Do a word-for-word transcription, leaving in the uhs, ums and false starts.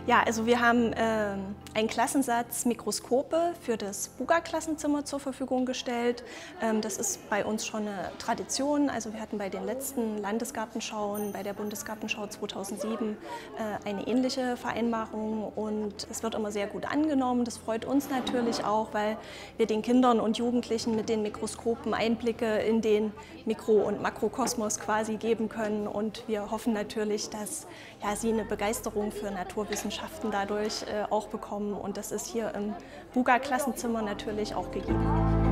Ja, also wir haben äh, einen Klassensatz Mikroskope für das BUGA-Klassenzimmer zur Verfügung gestellt. Ähm, das ist bei uns schon eine Tradition. Also wir hatten bei den letzten Landesgartenschauen, bei der Bundesgartenschau zweitausendsieben, äh, eine ähnliche Vereinbarung und es wird immer sehr gut angenommen. Das freut uns natürlich auch, weil wir den Kindern und Jugendlichen mit den Mikroskopen Einblicke in den Mikro- und Makrokosmos quasi geben können und wir hoffen natürlich, dass ja, sie eine Begeisterung für Naturwissenschaften dadurch äh, auch bekommen und das ist hier im BUGA-Klassenzimmer natürlich auch gegeben.